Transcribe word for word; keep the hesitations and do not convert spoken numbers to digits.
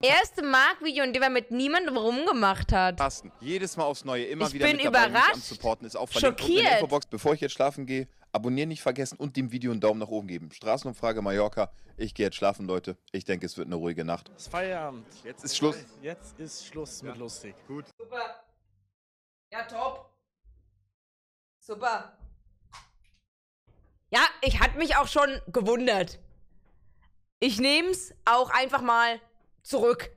erste Mark-Video, in dem er mit niemandem rumgemacht hat. Tasten. Jedes Mal aufs Neue, immer Ich wieder bin mit dabei, mich überrascht, anzusupporten, ist auch verlinkt unten in der schockiert. Infobox. Bevor ich jetzt schlafen gehe, abonnieren nicht vergessen und dem Video einen Daumen nach oben geben. Straßenumfrage Mallorca. Ich gehe jetzt schlafen, Leute. Ich denke, es wird eine ruhige Nacht. Das ist Feierabend. Jetzt ist Schluss. Jetzt ist Schluss mit lustig. Gut. Super. Ja, top. Super. Ja, ich hatte mich auch schon gewundert. Ich nehm's auch einfach mal zurück.